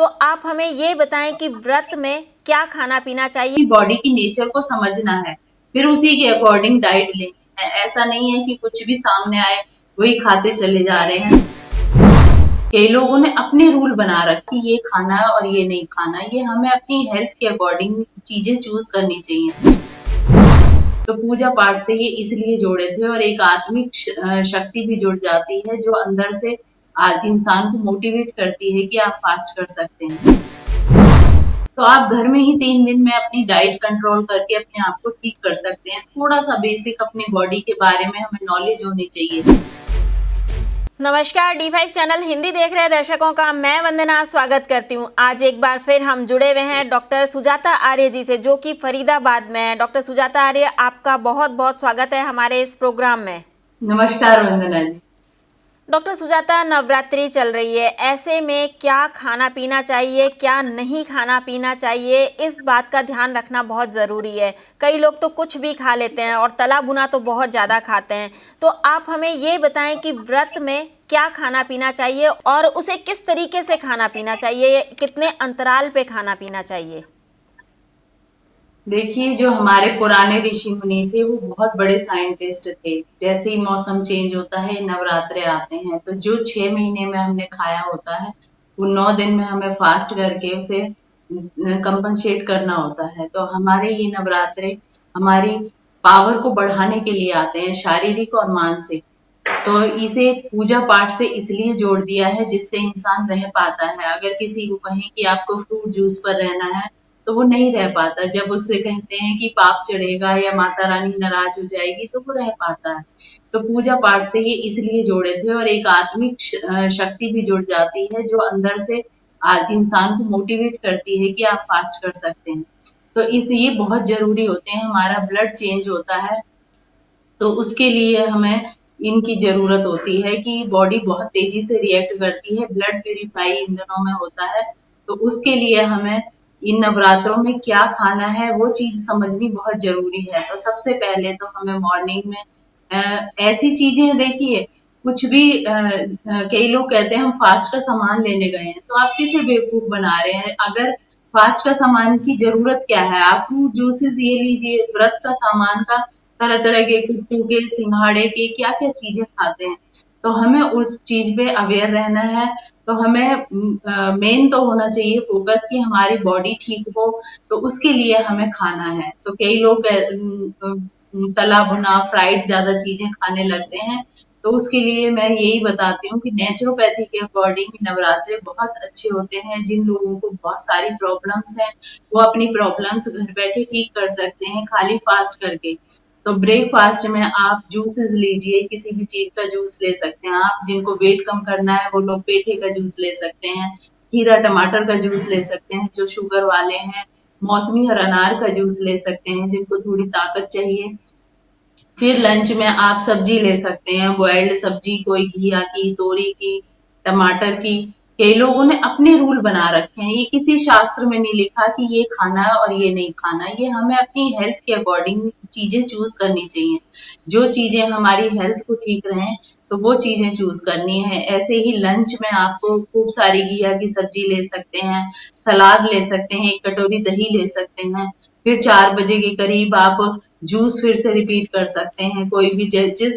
आप हमें ये बताएं कि व्रत में क्या खाना पीना चाहिए। बॉडी की नेचर को समझना है, फिर उसी के अकॉर्डिंग डाइट लेनी है। ऐसा नहीं है कि कुछ भी सामने आए वही खाते चले जा रहे हैं। कई लोगों ने अपने रूल बना रखे ये खाना है और ये नहीं खाना। ये हमें अपनी हेल्थ के अकॉर्डिंग चीजें चूज करनी चाहिए। तो पूजा पाठ से ये इसलिए जोड़े थे और एक आत्मिक शक्ति भी जुड़ जाती है जो अंदर से इंसान को मोटिवेट करती है कि आप फास्ट कर सकते हैं। तो आप घर में ही 3 दिन में अपनी डाइट कंट्रोल करके अपने आप को ठीक कर सकते हैं। थोड़ा सा बेसिक अपनी बॉडी के बारे में हमें नॉलेज होनी चाहिए। नमस्कार, D5 चैनल हिंदी देख रहे दर्शकों का मैं वंदना स्वागत करती हूं। आज एक बार फिर हम जुड़े हुए हैं डॉक्टर सुजाता आर्य जी से, जो कि फरीदाबाद में है। डॉक्टर सुजाता आर्य, आपका बहुत बहुत स्वागत है हमारे इस प्रोग्राम में। नमस्कार वंदना जी। डॉक्टर सुजाता, नवरात्रि चल रही है, ऐसे में क्या खाना पीना चाहिए, क्या नहीं खाना पीना चाहिए, इस बात का ध्यान रखना बहुत ज़रूरी है। कई लोग तो कुछ भी खा लेते हैं और तला भुना तो बहुत ज़्यादा खाते हैं। तो आप हमें ये बताएं कि व्रत में क्या खाना पीना चाहिए और उसे किस तरीके से खाना पीना चाहिए, कितने अंतराल पे खाना पीना चाहिए। देखिए, जो हमारे पुराने ऋषि मुनि थे वो बहुत बड़े साइंटिस्ट थे। जैसे ही मौसम चेंज होता है, नवरात्रे आते हैं, तो जो 6 महीने में हमने खाया होता है वो 9 दिन में हमें फास्ट करके उसे कंपनसेट करना होता है। तो हमारे ये नवरात्रे हमारी पावर को बढ़ाने के लिए आते हैं, शारीरिक और मानसिक। तो इसे पूजा पाठ से इसलिए जोड़ दिया है जिससे इंसान रह पाता है। अगर किसी को कहें कि आपको फ्रूट जूस पर रहना है तो वो नहीं रह पाता। जब उससे कहते हैं कि पाप चढ़ेगा या माता रानी नाराज हो जाएगी तो वो रह पाता है। तो पूजा पाठ से ये इसलिए जोड़े थे और एक आत्मिक शक्ति भी जुड़ जाती है जो अंदर से इंसान को मोटिवेट करती है कि आप फास्ट कर सकते हैं। तो ये बहुत जरूरी होते हैं। हमारा ब्लड चेंज होता है तो उसके लिए हमें इनकी जरूरत होती है कि बॉडी बहुत तेजी से रिएक्ट करती है। ब्लड प्यूरिफाई इन दिनों में होता है, तो उसके लिए हमें इन नवरात्रों में क्या खाना है वो चीज समझनी बहुत जरूरी है। तो सबसे पहले तो हमें मॉर्निंग में ऐसी चीजें, देखिए कुछ भी कई लोग कहते हैं हम फास्ट का सामान लेने गए हैं, तो आप किसे बेवकूफ बना रहे हैं। अगर फास्ट का सामान की जरूरत क्या है, आप फ्रूट जूसेस ये लीजिए। व्रत का सामान का तरह तरह के कुट्टू के, सिंघाड़े के, क्या क्या चीजें खाते हैं। तो हमें उस चीज पे अवेयर रहना है। तो हमें मेन तो होना चाहिए फोकस कि हमारी बॉडी ठीक हो, तो उसके लिए हमें खाना है। तो कई लोग तला भुना फ्राइड ज्यादा चीजें खाने लगते हैं, तो उसके लिए मैं यही बताती हूँ कि नेचुरोपैथी के अकॉर्डिंग नवरात्रे बहुत अच्छे होते हैं। जिन लोगों को बहुत सारी प्रॉब्लम्स हैं वो अपनी प्रॉब्लम्स घर बैठे ठीक कर सकते हैं खाली फास्ट करके। तो ब्रेकफास्ट में आप जूसेस लीजिए, किसी भी चीज का जूस ले सकते हैं आप। जिनको वेट कम करना है वो लोग पेठे का जूस ले सकते हैं, खीरा टमाटर का जूस ले सकते हैं जो शुगर वाले हैं, मौसमी और अनार का जूस ले सकते हैं जिनको थोड़ी ताकत चाहिए। फिर लंच में आप सब्जी ले सकते हैं, बॉइल्ड सब्जी, कोई घिया की, तोरी की, टमाटर की। कई लोगों ने अपने रूल बना रखे हैं। ये किसी शास्त्र में नहीं लिखा कि ये खाना है और ये नहीं खाना। ये हमें अपनी हेल्थ के अकॉर्डिंग चीजें चूज करनी चाहिए। जो चीजें हमारी हेल्थ को ठीक रहें तो वो चीजें चूज करनी है। ऐसे ही लंच में आपको खूब सारी घिया की सब्जी ले सकते हैं, सलाद ले सकते हैं, एक कटोरी दही ले सकते हैं। फिर 4 बजे के करीब आप जूस फिर से रिपीट कर सकते हैं। कोई भी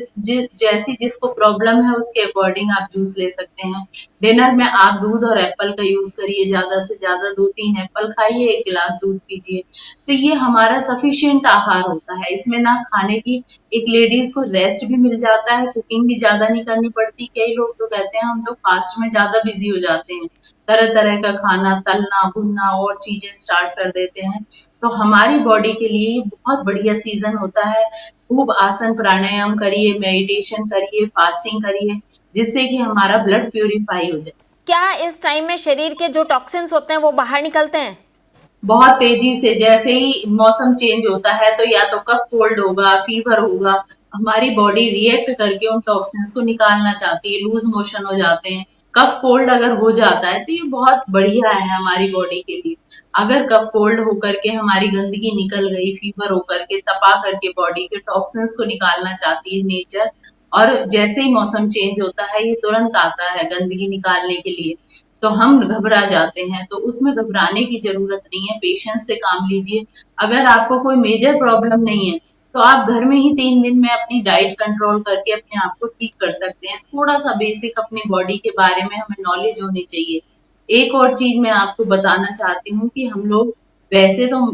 जैसी जिसको प्रॉब्लम है उसके अकॉर्डिंग आप जूस ले सकते हैं। डिनर में आप दूध और एप्पल का यूज करिए, ज्यादा से ज्यादा 2-3 एप्पल खाइए, 1 गिलास दूध पीजिए। तो ये हमारा सफिशिएंट आहार होता है। इसमें ना खाने की, एक लेडीज को रेस्ट भी मिल जाता है, कुकिंग भी ज्यादा नहीं करनी पड़ती। कई लोग तो कहते हैं हम तो फास्ट में ज्यादा बिजी हो जाते हैं, तरह तरह का खाना तलना भुनना और चीजें स्टार्ट कर देते हैं। तो हमारी बॉडी के लिए बहुत बढ़िया सीजन होता है। खूब आसन प्राणायाम करिए, मेडिटेशन करिए, फास्टिंग करिए, जिससे कि हमारा ब्लड प्यूरिफाई हो जाए। क्या इस टाइम में शरीर के जो टॉक्सिन्स होते हैं वो बाहर निकलते हैं? बहुत तेजी से। जैसे ही मौसम चेंज होता है तो या तो कफ कोल्ड होगा, फीवर होगा, हमारी बॉडी रिएक्ट करके उन टॉक्सिन्स को निकालना चाहती है, लूज मोशन हो जाते हैं। कफ कोल्ड अगर हो जाता है तो ये बहुत बढ़िया है हमारी बॉडी के लिए। अगर कफ कोल्ड होकर के हमारी गंदगी निकल गई, फीवर होकर के तपा करके बॉडी के टॉक्सिन्स को निकालना चाहती है नेचर। और जैसे ही मौसम चेंज होता है ये तुरंत आता है गंदगी निकालने के लिए। तो हम घबरा जाते हैं। तो उसमें घबराने की जरूरत नहीं है, पेशेंस से काम लीजिए। अगर आपको कोई मेजर प्रॉब्लम नहीं है तो आप घर में ही 3 दिन में अपनी डाइट कंट्रोल करके अपने आप को ठीक कर सकते हैं। थोड़ा सा बेसिक अपनी बॉडी के बारे में हमें नॉलेज होनी चाहिए। एक और चीज मैं आपको बताना चाहती हूँ कि हम लोग वैसे तो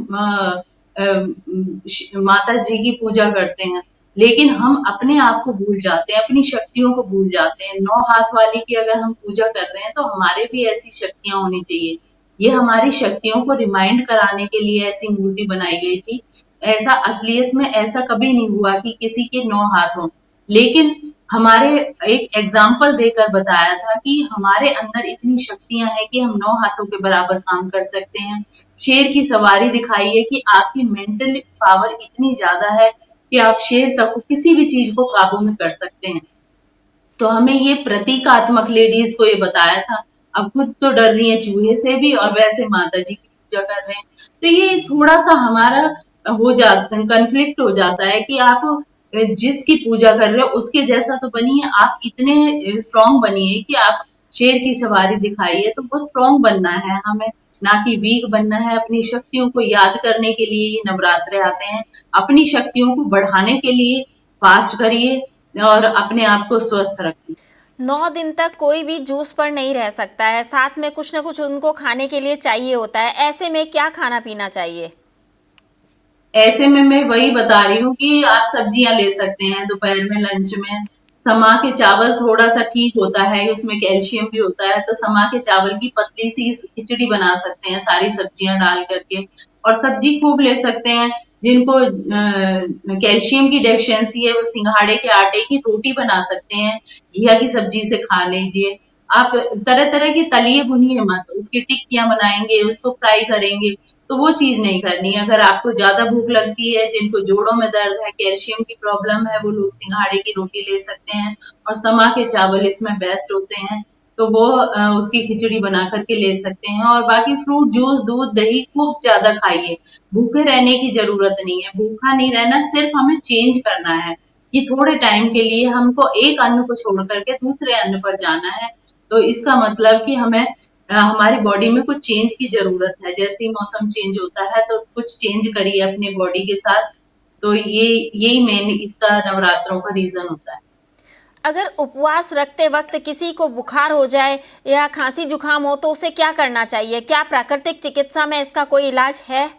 माता जी की पूजा करते हैं, लेकिन हम अपने आप को भूल जाते हैं, अपनी शक्तियों को भूल जाते हैं। 9 हाथ वाली की अगर हम पूजा कर रहे हैं तो हमारे भी ऐसी शक्तियां होनी चाहिए। ये हमारी शक्तियों को रिमाइंड कराने के लिए ऐसी मूर्ति बनाई गई थी। ऐसा असलियत में ऐसा कभी नहीं हुआ कि किसी के 9 हाथ हों, लेकिन हमारे एक एग्जाम्पल देकर बताया था कि हमारे अंदर इतनी शक्तियां हैं कि हम 9 हाथों के बराबर काम कर सकते हैं। शेर की सवारी दिखाई है कि आपकी मेंटल पावर इतनी ज्यादा है कि आप शेर तक को किसी भी चीज को काबू में कर सकते हैं। तो हमें ये प्रतीकात्मक लेडीज को ये बताया था। अब खुद तो डर रही है चूहे से भी और वैसे माता जी की पूजा कर रहे हैं। तो ये थोड़ा सा हमारा हो जाता, कंफ्लिक्ट हो जाता है कि आप जिसकी पूजा कर रहे हो उसके जैसा तो बनिए, आप इतने स्ट्रांग बनिए कि आप शेर की सवारी दिखाइए। तो वो स्ट्रांग बनना है हमें, ना कि वीक बनना है। अपनी शक्तियों को याद करने के लिए ये नवरात्रे आते हैं। अपनी शक्तियों को बढ़ाने के लिए फास्ट करिए और अपने आप को स्वस्थ रखिए। 9 दिन तक कोई भी जूस पर नहीं रह सकता है, साथ में कुछ न कुछ उनको खाने के लिए चाहिए होता है। ऐसे में क्या खाना पीना चाहिए? ऐसे में मैं वही बता रही हूँ कि आप सब्जियां ले सकते हैं दोपहर में, लंच में। समा के चावल थोड़ा सा ठीक होता है, उसमें कैल्शियम भी होता है। तो समा के चावल की पतली सी खिचड़ी बना सकते हैं सारी सब्जियां डाल करके, और सब्जी खूब ले सकते हैं। जिनको कैल्शियम की डेफिशिएंसी है वो सिंघाड़े के आटे की रोटी बना सकते हैं, घिया की सब्जी से खा लीजिए। आप तरह तरह की तलिए भुनिए मत, उसकी टिक्कियां बनाएंगे, उसको फ्राई करेंगे, तो वो चीज नहीं करनी है। अगर आपको ज्यादा भूख लगती है, जिनको जोड़ों में दर्द है, कैल्शियम की प्रॉब्लम है, वो लोग सिंघाड़े की रोटी ले सकते हैं, और समा के चावल इसमें बेस्ट होते हैं। तो वो उसकी खिचड़ी बना करके ले सकते हैं। और बाकी फ्रूट जूस, दूध, दही खूब ज्यादा खाइए। भूखे रहने की जरूरत नहीं है, भूखा नहीं रहना, सिर्फ हमें चेंज करना है कि थोड़े टाइम के लिए हमको एक अन्न को छोड़ करके दूसरे अन्न पर जाना है। तो इसका मतलब कि हमें हमारी बॉडी में कुछ चेंज की जरूरत है। जैसे ही मौसम चेंज होता है तो कुछ चेंज करिए अपनी बॉडी के साथ। तो यही मेन इसका नवरात्रों का रीजन होता है। अगर उपवास रखते वक्त किसी को बुखार हो जाए या खांसी जुकाम हो तो उसे क्या करना चाहिए? क्या प्राकृतिक चिकित्सा में इसका कोई इलाज है?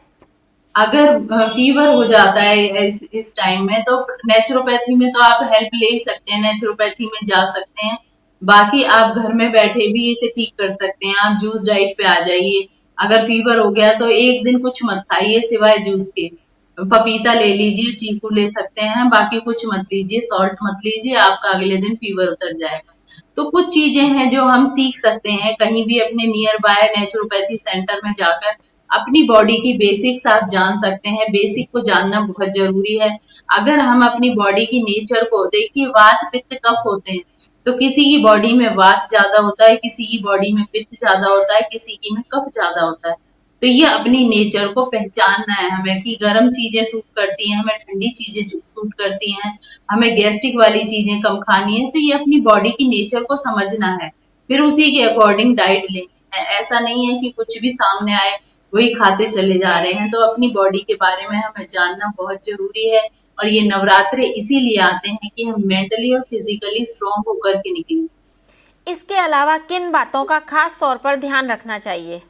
अगर फीवर हो जाता है इस टाइम में तो नेचुरोपैथी में तो आप हेल्प ले सकते हैं, नेचुरोपैथी में जा सकते हैं। बाकी आप घर में बैठे भी इसे ठीक कर सकते हैं। आप जूस डाइट पे आ जाइए। अगर फीवर हो गया तो एक दिन कुछ मत खाइए सिवाय जूस के। पपीता ले लीजिए, चीकू ले सकते हैं, बाकी कुछ मत लीजिए, सॉल्ट मत लीजिए, आपका अगले दिन फीवर उतर जाएगा। तो कुछ चीजें हैं जो हम सीख सकते हैं कहीं भी अपने नियर बाय नेचुरोपैथी सेंटर में जाकर। अपनी बॉडी की बेसिक्स आप जान सकते हैं, बेसिक को जानना बहुत जरूरी है। अगर हम अपनी बॉडी की नेचर को देखिए, वात पित्त कफ होते हैं, तो किसी की बॉडी में वात ज्यादा होता है, किसी की बॉडी में पित्त ज्यादा होता है, किसी की में कफ ज्यादा होता है। तो ये अपनी नेचर को पहचानना है हमें कि गर्म चीजें सूट करती हैं, हमें ठंडी चीजें सूट करती हैं, हमें गैस्ट्रिक वाली चीजें कम खानी है। तो ये अपनी बॉडी की नेचर को समझना है, फिर उसी के अकॉर्डिंग डाइट लेनी है। ऐसा नहीं है कि कुछ भी सामने आए वही खाते चले जा रहे हैं। तो अपनी बॉडी के बारे में हमें जानना बहुत जरूरी है। और ये नवरात्रे इसीलिए आते हैं कि हम मेंटली और फिजिकली स्ट्रॉन्ग होकर के निकलें। इसके अलावा किन बातों का खास तौर पर ध्यान रखना चाहिए?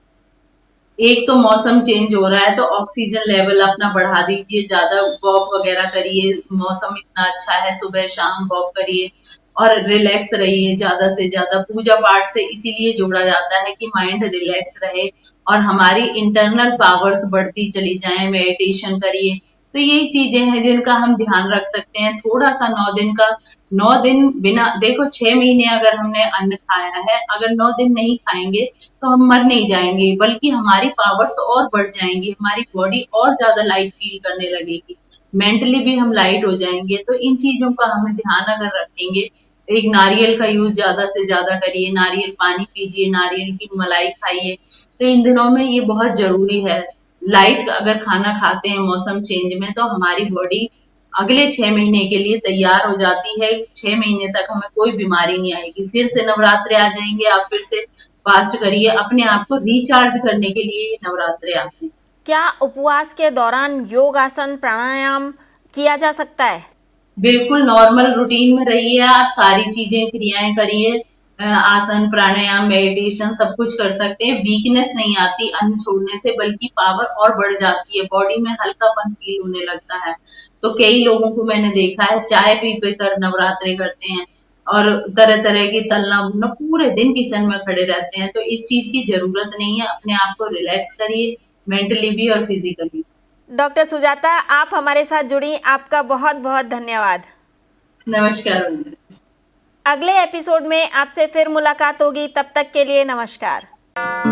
एक तो मौसम चेंज हो रहा है तो ऑक्सीजन लेवल अपना बढ़ा दीजिए, ज्यादा वॉक वगैरह करिए। मौसम इतना अच्छा है, सुबह शाम वॉक करिए और रिलैक्स रहिए ज्यादा से ज्यादा। पूजा पाठ से इसीलिए जोड़ा जाता है कि माइंड रिलैक्स रहे और हमारी इंटरनल पावर्स बढ़ती चली जाए। मेडिटेशन करिए। तो यही चीजें हैं जिनका हम ध्यान रख सकते हैं। थोड़ा सा 9 दिन का, 9 दिन बिना, देखो 6 महीने अगर हमने अन्न खाया है, अगर 9 दिन नहीं खाएंगे तो हम मर नहीं जाएंगे, बल्कि हमारी पावर्स और बढ़ जाएंगी, हमारी बॉडी और ज्यादा लाइट फील करने लगेगी, मेंटली भी हम लाइट हो जाएंगे। तो इन चीजों का हमें ध्यान अगर रखेंगे, एक नारियल का यूज ज्यादा से ज्यादा करिए, नारियल पानी पीजिए, नारियल की मलाई खाइए। तो इन दिनों में ये बहुत जरूरी है। लाइट अगर खाना खाते हैं मौसम चेंज में तो हमारी बॉडी अगले 6 महीने के लिए तैयार हो जाती है। 6 महीने तक हमें कोई बीमारी नहीं आएगी। फिर से नवरात्रे आ जाएंगे, आप फिर से फास्ट करिए, अपने आप को रिचार्ज करने के लिए नवरात्रे आते हैं। क्या उपवास के दौरान योग, आसन, प्राणायाम किया जा सकता है? बिल्कुल नॉर्मल रूटीन में रहिए, आप सारी चीजें क्रियाएं करिए, आसन, प्राणायाम, मेडिटेशन सब कुछ कर सकते हैं। वीकनेस नहीं आती अन्न छोड़ने से, बल्कि पावर और बढ़ जाती है, बॉडी में हल्कापन फील होने लगता है। तो कई लोगों को मैंने देखा है चाय पी पी कर नवरात्रे करते हैं और तरह तरह की तलना भुनना, पूरे दिन किचन में खड़े रहते हैं। तो इस चीज की जरूरत नहीं है, अपने आप को रिलैक्स करिए, मेंटली भी और फिजिकली। डॉक्टर सुजाता, आप हमारे साथ जुड़ी, आपका बहुत बहुत धन्यवाद। नमस्कार। अगले एपिसोड में आपसे फिर मुलाकात होगी, तब तक के लिए नमस्कार।